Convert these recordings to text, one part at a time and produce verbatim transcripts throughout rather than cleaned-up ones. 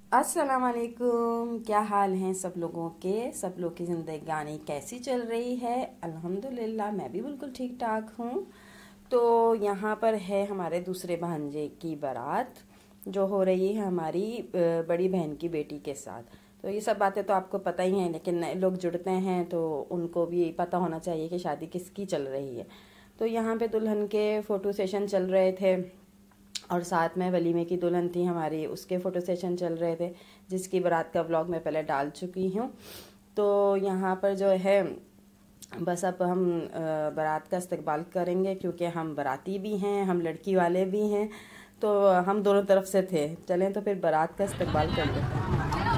अस्सलाम वालेकुम। क्या हाल हैं सब लोगों के? सब लोग की ज़िंदगानी कैसी चल रही है? अल्हम्दुलिल्लाह मैं भी बिल्कुल ठीक ठाक हूँ। तो यहाँ पर है हमारे दूसरे भांजे की बारात जो हो रही है हमारी बड़ी बहन की बेटी के साथ। तो ये सब बातें तो आपको पता ही हैं, लेकिन नए लोग जुड़ते हैं तो उनको भी पता होना चाहिए कि शादी किसकी चल रही है। तो यहाँ पे दुल्हन के फ़ोटो सेशन चल रहे थे और साथ में वलीमे की दुल्हन थी हमारी, उसके फ़ोटो सेशन चल रहे थे, जिसकी बारात का व्लॉग मैं पहले डाल चुकी हूँ। तो यहाँ पर जो है बस अब हम बारात का इस्तकबाल करेंगे, क्योंकि हम बाराती भी हैं, हम लड़की वाले भी हैं, तो हम दोनों तरफ से थे। चलें तो फिर बारात का इस्तकबाल कर लेते हैं।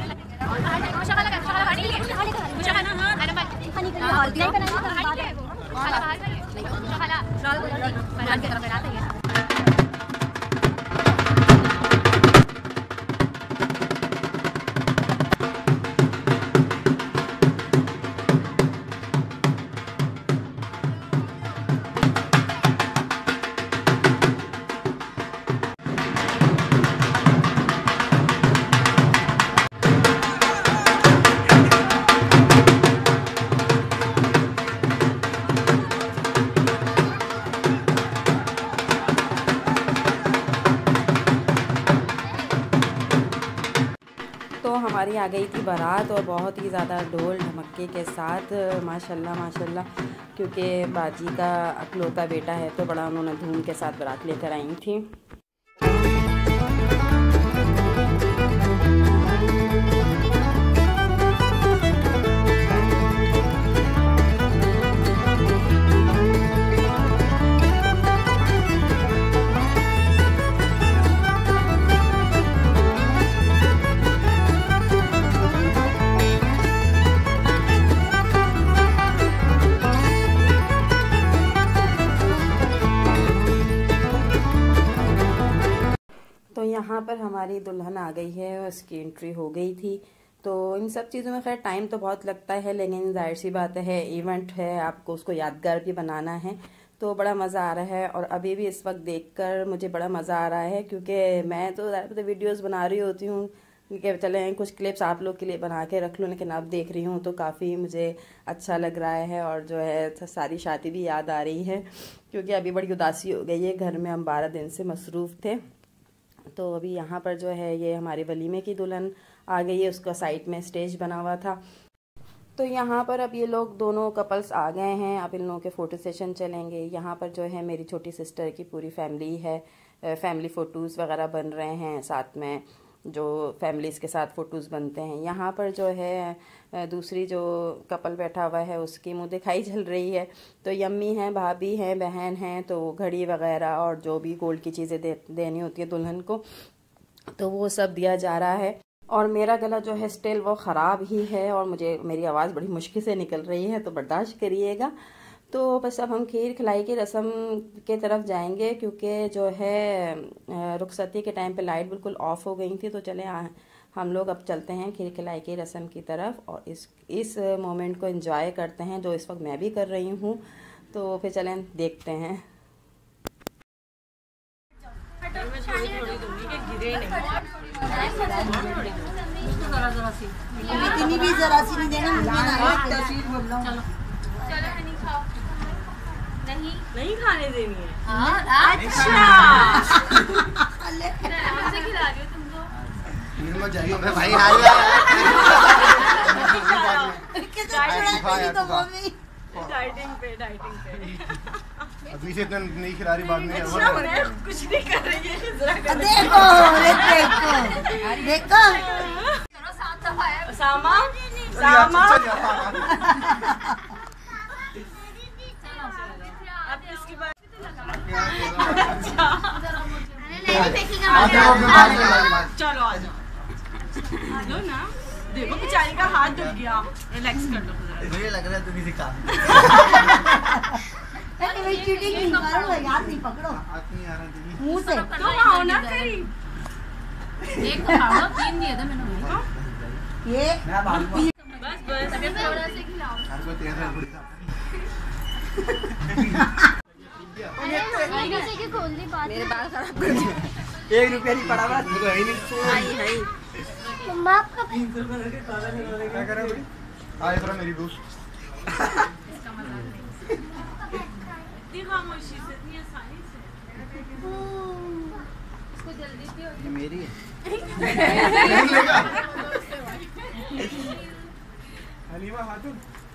तो हमारी आ गई थी बारात और बहुत ही ज़्यादा ढोल ढमक्के के साथ, माशाल्लाह माशाल्लाह, क्योंकि बाजी का अकलौता बेटा है तो बड़ा उन्होंने धूम के साथ बारात लेकर आई थी। तो यहाँ पर हमारी दुल्हन आ गई है, उसकी एंट्री हो गई थी। तो इन सब चीज़ों में खैर टाइम तो बहुत लगता है, लेकिन जाहिर सी बात है, इवेंट है, आपको उसको यादगार भी बनाना है, तो बड़ा मज़ा आ रहा है। और अभी भी इस वक्त देखकर मुझे बड़ा मज़ा आ रहा है, क्योंकि मैं तो ज़्यादातर वीडियोस बना रही होती हूँ कि चले कुछ क्लिप्स आप लोग के लिए बना के रख लूँ, लेकिन अब देख रही हूँ तो काफ़ी मुझे अच्छा लग रहा है। और जो है सारी शादी भी याद आ रही है, क्योंकि अभी बड़ी उदासी हो गई है, घर में हम बारह दिन से मसरूफ़ थे। तो अभी यहाँ पर जो है ये हमारे वलीमे की दुल्हन आ गई है, उसका साइड में स्टेज बना हुआ था। तो यहाँ पर अब ये लोग दोनों कपल्स आ गए हैं, अब इन लोगों के फ़ोटो सेशन चलेंगे। यहाँ पर जो है मेरी छोटी सिस्टर की पूरी फैमिली है, फैमिली फ़ोटोज़ वगैरह बन रहे हैं, साथ में जो फैमिलीज़ के साथ फ़ोटोज़ बनते हैं। यहाँ पर जो है दूसरी जो कपल बैठा हुआ है उसकी मुँह दिखाई चल रही है। तो यम्मी हैं, भाभी हैं, बहन हैं, तो घड़ी वगैरह और जो भी गोल्ड की चीज़ें दे, देनी होती है दुल्हन को, तो वो सब दिया जा रहा है। और मेरा गला जो है स्टिल वो ख़राब ही है और मुझे मेरी आवाज़ बड़ी मुश्किल से निकल रही है, तो बर्दाश्त करिएगा। तो बस अब हम खीर खिलाई की रस्म के तरफ जाएंगे, क्योंकि जो है रुखसती के टाइम पे लाइट बिल्कुल ऑफ हो गई थी। तो चले हम लोग अब चलते हैं खीर खिलाई की रस्म की तरफ और इस इस मोमेंट को एंजॉय करते हैं, जो इस वक्त मैं भी कर रही हूँ। तो फिर चलें देखते हैं। इतनी भी जरा सी नहीं देना, नहीं नहीं खाने देनी है। अच्छा मुझे खिला रही हो तुम तो। जाइए भाई आ गया डाइटिंग पे डाइटिंग पे अभी से इतना नहीं खिला रही, बाद में अच्छा मैं कुछ नहीं कर रही है। देखो देखो देखो करो साथ दफा सामा सामा अब इसके बाद चलो आ जाओ आ जाओ ना। देखो बेचारी का हाथ दुख गया, रिलैक्स कर लो। मुझे लग रहा है तुम इसे खा अरे चीटिंग नहीं करो, याद नहीं पकड़ो मुंह से। तो आओ ना करी एक तो खा लो, तीन दिए थे मैंने। ये बस बस थोड़ा से खिलाओ। हर कोई तेज है थोड़ी सा। खोल दी बात। मेरे बाल खराब कर दिए। एक रुपया नहीं पड़ा बस। हाय हाय क्या कर रहा है? आए जरा मेरी दोस्त। इतनी खामोशी से, इतनी आसानी से। इसको जल्दी से ये मेरी है। हलीमा खातून।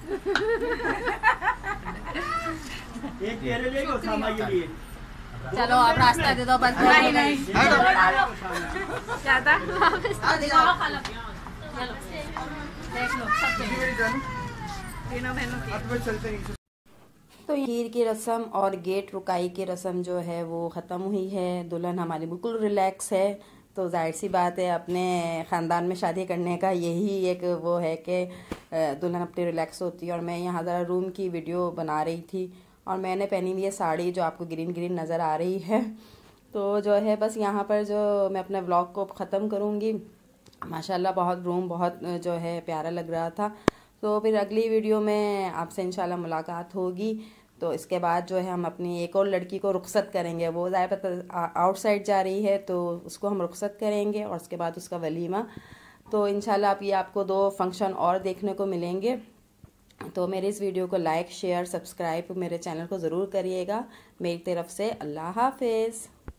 एक तेरे लिए और सामा के लिए। चलो अब रास्ता दे दो बस। नहीं नहीं क्या था? देख लो सब देख लो। तीनों बहनों की। अब तो चलते नहीं। तो खीर की रस्म और गेट रुकाई की रस्म जो है वो ख़त्म हुई है। दुल्हन हमारी बिल्कुल रिलैक्स है। तो जाहिर सी बात है अपने ख़ानदान में शादी करने का यही एक वो है कि दुल्हन अपनी रिलैक्स होती है। और मैं यहाँ ज़रा रूम की वीडियो बना रही थी और मैंने पहनी हुई है साड़ी जो आपको ग्रीन ग्रीन नज़र आ रही है। तो जो है बस यहाँ पर जो मैं अपने व्लॉग को ख़त्म करूँगी। माशाल्लाह बहुत रूम बहुत जो है प्यारा लग रहा था। तो फिर अगली वीडियो में आपसे इंशाल्लाह मुलाकात होगी। तो इसके बाद जो है हम अपनी एक और लड़की को रुखसत करेंगे। वो ज़्यादा आउटसाइड जा रही है तो उसको हम रुखसत करेंगे और उसके बाद उसका वलीमा। तो इंशाल्लाह आप ये आपको दो फंक्शन और देखने को मिलेंगे। तो मेरे इस वीडियो को लाइक शेयर सब्सक्राइब मेरे चैनल को ज़रूर करिएगा। मेरी तरफ से अल्लाह हाफिज़।